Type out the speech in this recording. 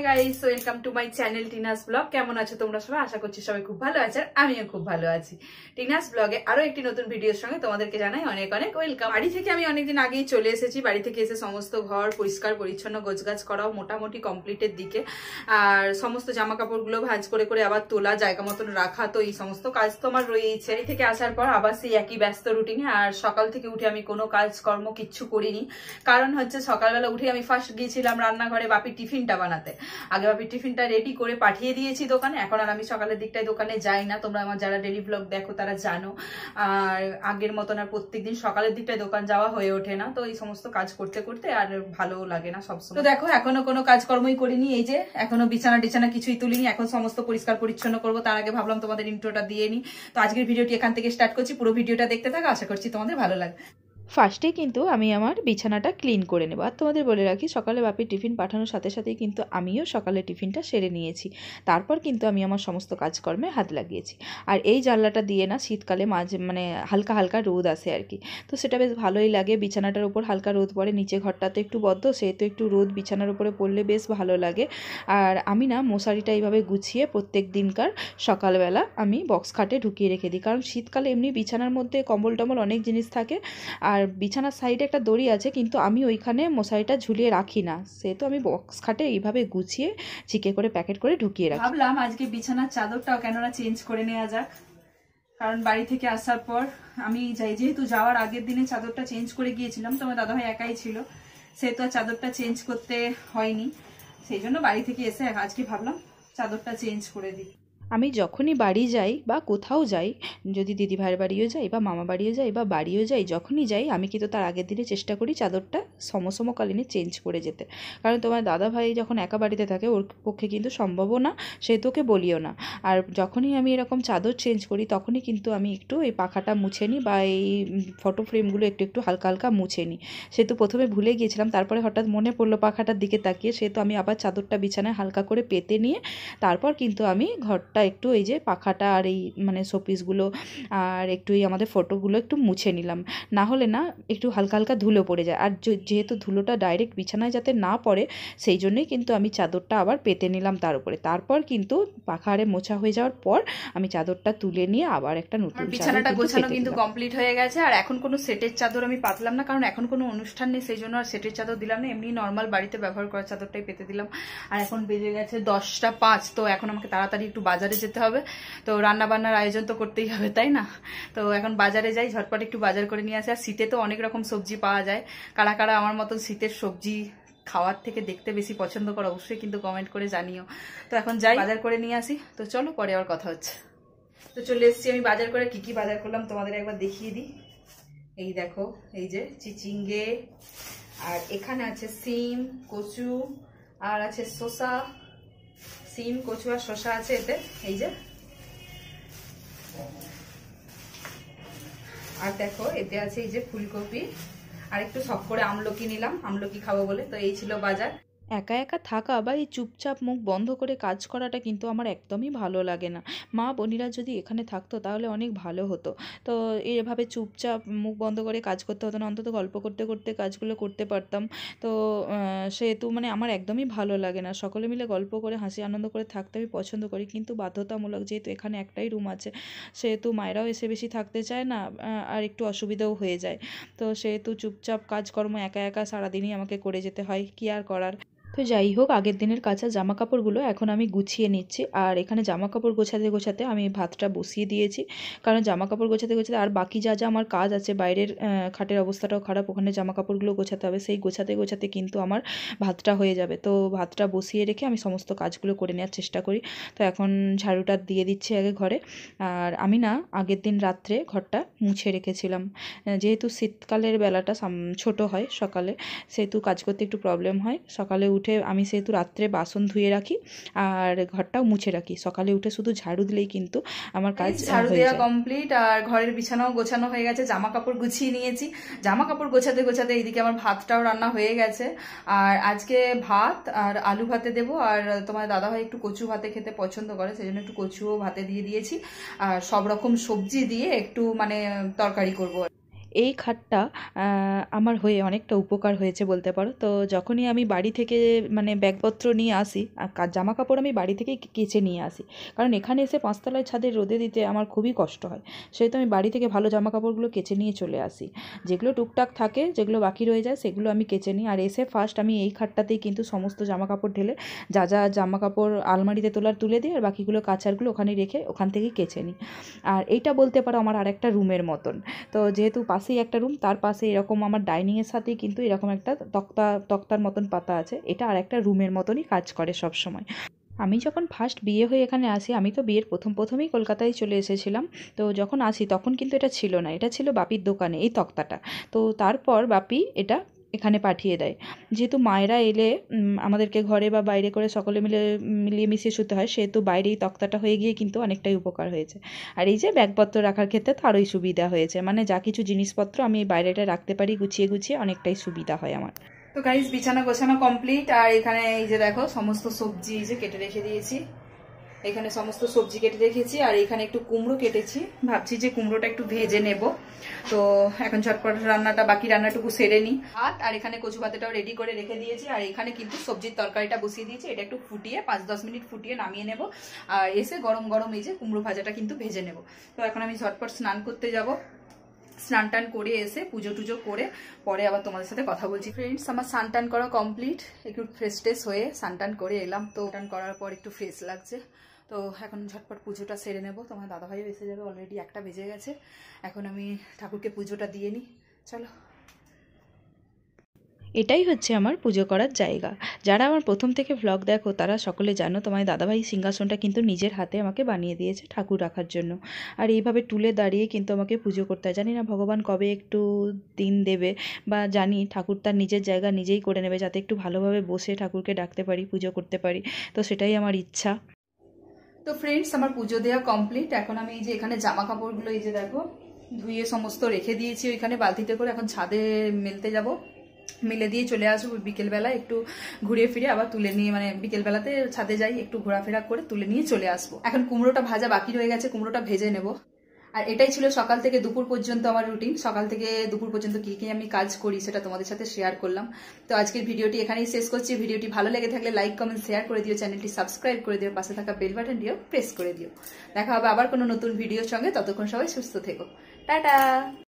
Guys, welcome to my channel Tina's vlog. কেমন আছো তোমরা সবাই? আশা করছি সবাই খুব ভালো আছে, আর আমিও খুব ভালো আছি। টিনাস ব্লগে আরো একটি নতুন ভিডিওর সঙ্গে তোমাদেরকে জানাই অনেক অনেক ওয়েলকাম। বাড়ি থেকে আমি অনেকদিন আগেই চলে এসেছি। বাড়ি থেকে এসে সমস্ত ঘর পরিষ্কার পরিচ্ছন্ন গোছগাছ করাও মোটামুটি কমপ্লিটের দিকে, আর সমস্ত জামা কাপড়গুলো ভাঁজ করে করে আবার তোলা, জায়গা মতন রাখা, তো এই সমস্ত কাজ তো আমার রয়েইছে। বাড়ি থেকে আসার পর আবার সেই একই ব্যস্ত রুটিনে, আর সকাল থেকে উঠে আমি কোনো কাজকর্ম কিচ্ছু করিনি। কারণ হচ্ছে সকালবেলা উঠে আমি ফার্স্ট গিয়েছিলাম রান্নাঘরে বাপির টিফিনটা বানাতে। আগে বাপির টিফিনটা রেডি করে পাঠিয়ে দিয়েছি দোকানে। এখন আর আমি সকালের দিকটায় দোকানে যাই না, তোমরা আমার যারা ডেলি ব্লগ দেখো তারা জানো। আর আগের মতন আর প্রত্যেকদিন সকালের দিকটায় দোকান যাওয়া হয়ে ওঠে না, তো এই সমস্ত কাজ করতে করতে আর ভালো লাগে না সবসময়। তো দেখো এখনো কোনো কাজকর্মই করিনি, এই যে এখনো বিছানা টিছানা কিছুই তুলিনি। এখন সমস্ত পরিষ্কার পরিচ্ছন্ন করবো, তার আগে ভাবলাম তোমাদের ইন্ট্রোটা দিয়ে নি। তো আজকের ভিডিওটি এখান থেকে স্টার্ট করছি, পুরো ভিডিওটা দেখতে থাকো, আশা করছি তোমাদের ভালো লাগবে। ফার্স্টে কিন্তু আমি আমার বিছানাটা ক্লিন করে নেব। আর তোমাদের বলে রাখি, সকালে বাপির টিফিন পাঠানোর সাথে সাথেই কিন্তু আমিও সকালে টিফিনটা সেরে নিয়েছি। তারপর কিন্তু আমি আমার সমস্ত কাজকর্মে হাত লাগিয়েছি। আর এই জানলাটা দিয়ে না শীতকালে মাঝে মানে হালকা হালকা রোদ আসে আর কি, তো সেটা বেশ ভালোই লাগে। বিছানাটার উপর হালকা রোদ পড়ে, নিচে ঘরটা তো একটু বদ্ধ, সেহেতু একটু রোদ বিছানার উপরে পড়লে বেশ ভালো লাগে। আর আমি না মশারিটা এইভাবে গুছিয়ে প্রত্যেক দিনকার সকালবেলা আমি বক্স খাটে ঢুকিয়ে রেখে দিই। কারণ শীতকালে এমনি বিছানার মধ্যে কম্বল টম্বল অনেক জিনিস থাকে, আর বিছানার সাইডে একটা দড়ি আছে, কিন্তু আমি ওইখানে মশারিটা ঝুলিয়ে রাখি না, সেহেতু আমি বক্স খাটে এইভাবে গুছিয়ে চিকে করে প্যাকেট করে ঢুকিয়ে রাখি। ভাবলাম আজকে বিছানার চাদরটাও কেননা চেঞ্জ করে নেওয়া যাক, কারণ বাড়ি থেকে আসার পর আমি যেহেতু যাওয়ার আগের দিনে চাদরটা চেঞ্জ করে গিয়েছিলাম, তোমার দাদাভাই একাই ছিল, সেহেতু আর চাদরটা চেঞ্জ করতে হয়নি। সেই জন্য বাড়ি থেকে এসে আজকে ভাবলাম চাদরটা চেঞ্জ করে দিই। আমি যখনই বাড়ি যাই বা কোথাও যাই, যদি দিদিভাইয়ের বাড়িও যাই বা মামা বাড়িও যাই বা বাড়িও যাই, যখনই যাই আমি কিন্তু তার আগের দিনে চেষ্টা করি চাদরটা সমকালীনে চেঞ্জ করে যেতে। কারণ তোমার দাদাভাই যখন একা বাড়িতে থাকে ওর পক্ষে কিন্তু সম্ভবও না, সে তোকে বলিও না। আর যখনই আমি এরকম চাদর চেঞ্জ করি তখনই কিন্তু আমি একটু এই পাখাটা মুছে নিই বা এই ফটো ফ্রেমগুলো একটু একটু হালকা হালকা মুছে নিই। সেহেতু প্রথমে ভুলে গিয়েছিলাম, তারপরে হঠাৎ মনে পড়লো পাখাটার দিকে তাকিয়ে, সেহেতু আমি আবার চাদরটা বিছানায় হালকা করে পেতে নিয়ে তারপর কিন্তু আমি ঘরটা একটু এই যে পাখাটা আর এই মানে শোপিসগুলো আর একটু এই আমাদের ফটোগুলো একটু মুছে নিলাম। না হলে না একটু হালকা হালকা ধুলো পড়ে যায়, আর যেহেতু ধুলোটা ডাইরেক্ট বিছানায় যাতে না পড়ে সেই জন্যই কিন্তু আমি চাদরটা আবার পেতে নিলাম তার উপরে। তারপর কিন্তু পাখারে মোছা হয়ে যাওয়ার পর আমি চাদরটা তুলে নিয়ে আবার একটা নতুন বিছানাটা গোছানো কিন্তু কমপ্লিট হয়ে গেছে। আর এখন কোনো সেটের চাদর আমি পাতলাম না, কারণ এখন কোনো অনুষ্ঠান নেই, সেই জন্য আর সেটের চাদর দিলাম না, এমনি নর্মাল বাড়িতে ব্যবহার করা চাদরটাই পেতে দিলাম। আর এখন বেজে গেছে 10টা 5, তো এখন আমাকে তাড়াতাড়ি একটু বাজারে যেতে হবে। তো রান্না বান্নার আয়োজন তো করতেই হবে, তাই না? তো এখন বাজারে যাই, ঝটপট একটু বাজার করে নিয়ে আসি। আর শীতে তো অনেক রকম সবজি পাওয়া যায়। কারা কারা আমার মতন শীতের সবজি খাওয়ার থেকে দেখতে বেশি পছন্দ করো অবশ্যই কিন্তু কমেন্ট করে জানিও। তো এখন যাই বাজার করে নিয়ে আসি, তো চলো পরে আবার কথা হচ্ছে। তো চলে এসেছি আমি বাজার করে। কি কি বাজার করলাম তোমাদের একবার দেখিয়ে দিই। এই দেখো, এই যে চিচিঙ্গে, আর এখানে আছে সিম, কচু, আর আছে শসা। সিম, কচু আর শসা আছে এতে, এই যে। আর দেখো এতে আছে এই যে ফুলকপি, আর একটু শখ করে আমলকি নিলাম, আমলকি খাবো বলে। তো এই ছিল বাজার। একা একা থাকা বা এই চুপচাপ মুখ বন্ধ করে কাজ করাটা কিন্তু আমার একদমই ভালো লাগে না। মা বোনিরা যদি এখানে থাকতো তাহলে অনেক ভালো হতো। তো এভাবে চুপচাপ মুখ বন্ধ করে কাজ করতে হতো না, অন্তত গল্প করতে করতে কাজগুলো করতে পারতাম। তো সেহেতু মানে আমার একদমই ভালো লাগে না। সকলে মিলে গল্প করে হাসি আনন্দ করে থাকতে আমি পছন্দ করি, কিন্তু বাধ্যতামূলক যেহেতু এখানে একটাই রুম আছে, সেহেতু মায়েরাও এসে বেশি থাকতে চায় না, আর একটু অসুবিধাও হয়ে যায়। তো সেহেতু চুপচাপ কাজকর্ম একা একা সারাদিনই আমাকে করে যেতে হয়, কি আর করার। তো যাই হোক, আগের দিনের কাঁচা জামা কাপড়গুলো এখন আমি গুছিয়ে নিচ্ছি। আর এখানে জামা কাপড় গোছাতে গোছাতে আমি ভাতটা বসিয়ে দিয়েছি, কারণ জামা কাপড় গোছাতে গোছাতে আর বাকি যা যা আমার কাজ আছে, বাইরের খাটের অবস্থাটাও খারাপ, ওখানে জামা কাপড়গুলো গোছাতে হবে, সেই গোছাতে গোছাতে কিন্তু আমার ভাতটা হয়ে যাবে। তো ভাতটা বসিয়ে রেখে আমি সমস্ত কাজগুলো করে নেওয়ার চেষ্টা করি। তো এখন ঝাড়ুটা দিয়ে দিচ্ছি আগে ঘরে। আর আমি না আগের দিন রাত্রে ঘরটা মুছে রেখেছিলাম, যেহেতু শীতকালের বেলাটা ছোট হয় সকালে, সেহেতু কাজ করতে একটু প্রবলেম হয়। সকালে উঠে আমি সেহেতু রাত্রে বাসন ধুয়ে রাখি আর ঘরটাও মুছে রাখি, সকালে উঠে শুধু ঝাড়ু দিলেই কিন্তু আমার কাজ ঝাড়ু দেওয়া কমপ্লিট। আর ঘরের বিছানাও গোছানো হয়ে গেছে, জামা কাপড় গুছিয়ে নিয়েছি। জামা কাপড় গোছাতে গোছাতে এইদিকে আমার ভাতটাও রান্না হয়ে গেছে। আর আজকে ভাত আর আলু ভাতে দেবো, আর তোমার দাদাভাই একটু কচু ভাতে খেতে পছন্দ করে, সেই জন্য একটু কচুও ভাতে দিয়ে দিয়েছি। আর সব রকম সবজি দিয়ে একটু মানে তরকারি করবো। এই খাটটা আমার হয়ে অনেকটা উপকার হয়েছে বলতে পারো। তো যখনই আমি বাড়ি থেকে মানে ব্যাগপত্র নিয়ে আসি, জামা কাপড় আমি বাড়ি থেকেই কেচে নিয়ে আসি, কারণ এখানে এসে পাঁচতলায় ছাদে রোদে দিতে আমার খুবই কষ্ট হয়। সেহেতু আমি বাড়ি থেকে ভালো জামা কাপড়গুলো কেচে নিয়ে চলে আসি। যেগুলো টুকটাক থাকে, যেগুলো বাকি রয়ে যায়, সেগুলো আমি কেচে নিই। আর এসে ফার্স্ট আমি এই খাটটাতেই কিন্তু সমস্ত জামা কাপড় ঢেলে যা যা জামা কাপড় আলমারিতে তোলার তুলে দিই, আর বাকিগুলো কাচারগুলো ওখানে রেখে ওখান থেকেই কেচে নিই। আর এইটা বলতে পারো আমার আরেকটা রুমের মতন। তো যেহেতু পাশেই একটা রুম, তার পাশে এরকম আমার ডাইনিংয়ের সাথেই কিন্তু এরকম একটা তক্তার মতন পাতা আছে। এটা আর একটা রুমের মতনই কাজ করে সব সময়। আমি যখন ফার্স্ট বিয়ে হয়ে এখানে আসি, আমি তো বিয়ের প্রথমেই কলকাতায় চলে এসেছিলাম। তো যখন আসি তখন কিন্তু এটা ছিল না, এটা ছিল বাপির দোকানে এই তক্তাটা। তো তারপর বাপি এটা এখানে পাঠিয়ে দেয়। যেহেতু মায়েরা এলে আমাদেরকে ঘরে বা বাইরে করে সকলে মিলিয়ে মিশিয়ে শুতে হয়, সেহেতু বাইরেই তক্তাটা হয়ে গিয়ে কিন্তু অনেকটাই উপকার হয়েছে। আর এই যে ব্যাগপত্র রাখার ক্ষেত্রে তো আরোই সুবিধা হয়েছে, মানে যা কিছু জিনিসপত্র আমি এই বাইরেটা রাখতে পারি গুছিয়ে গুছিয়ে, অনেকটাই সুবিধা হয় আমার। তো গাইস বিছানা গোছানো কমপ্লিট। আর এখানে এই যে দেখো সমস্ত সবজি যে কেটে রেখে দিয়েছি, এখানে সমস্ত সবজি কেটে রেখেছি। আর এখানে একটু কুমড়ো কেটেছি, ভাবছি যে কুমড়োটা একটু ভেজে নেব। তো এখন ঝটপট রান্নাটা, বাকি রান্নাটুকু সেরে নিই। ভাত আর এখানে কচু ভাতেটাও রেডি করে রেখে দিয়েছি। আর এখানে কিন্তু সবজির তরকারিটা বসিয়ে দিয়েছি, এটা একটু ফুটিয়ে 5-10 মিনিট ফুটিয়ে নামিয়ে নেব। আর এসে গরম গরম এই যে কুমড়ো ভাজাটা কিন্তু ভেজে নেব। তো এখন আমি ঝটপট স্নান করতে যাব। স্নান টান করে এসে পুজো টুজো করে পরে আবার তোমাদের সাথে কথা বলছি। ফ্রেন্ডস, আমার স্নান টান করা কমপ্লিট, একটু ফ্রেশ ট্রেশ হয়ে স্নান টান করে এলাম। তো টান করার পর একটু ফ্রেশ লাগছে। তো এখন ঝটপট পুজোটা সেরে নেব। তোমার দাদাভাইও এসে যাবে, অলরেডি 1টা বেজে গেছে। এখন আমি ঠাকুরকে পুজোটা দিয়ে নিই, চলো। এটাই হচ্ছে আমার পুজো করার জায়গা। যারা আমার প্রথম থেকে ভ্লগ দেখো তারা সকলে জানো তোমার দাদাভাই সিংহাসনটা কিন্তু নিজের হাতে আমাকে বানিয়ে দিয়েছে ঠাকুর রাখার জন্য। আর এইভাবে টুলে দাঁড়িয়ে কিন্তু আমাকে পুজো করতে হয়। জানি না ভগবান কবে একটু দিন দেবে, বা জানি ঠাকুর তার নিজের জায়গা নিজেই করে নেবে, যাতে একটু ভালোভাবে বসে ঠাকুরকে ডাকতে পারি, পুজো করতে পারি। তো সেটাই আমার ইচ্ছা। তো ফ্রেন্ডস, আমার পুজো দেওয়া কমপ্লিট। এখন আমি এই যে এখানে জামা কাপড়গুলো এই যে দেখো ধুয়ে সমস্ত রেখে দিয়েছি ওইখানে বালতিতে করে। এখন ছাদে মেলতে যাব, মিলে দিয়ে চলে আসবো বিকেলবেলা, একটু ঘুরিয়ে ফিরে আবার তুলে নিয়ে, মানে বিকেলবেলাতে ছাদে যাই, একটু ঘোরাফেরা করে তুলে নিয়ে চলে আসবো। এখন কুমড়োটা ভাজা বাকি রয়ে গেছে, কুমড়োটা ভেজে নেব। আর এটাই ছিল সকাল থেকে দুপুর পর্যন্ত আমার রুটিন। সকাল থেকে দুপুর পর্যন্ত কি কি আমি কাজ করি সেটা তোমাদের সাথে শেয়ার করলাম। তো আজকের ভিডিওটি এখানেই শেষ করছি। ভিডিওটি ভালো লেগে থাকলে লাইক কমেন্ট শেয়ার করে দিও, চ্যানেলটি সাবস্ক্রাইব করে দিও, পাশে থাকা বেল বাটনটিও প্রেস করে দিও। দেখা হবে আবার কোনো নতুন ভিডিওর সঙ্গে, ততক্ষণ সবাই সুস্থ থেকো, টাটা।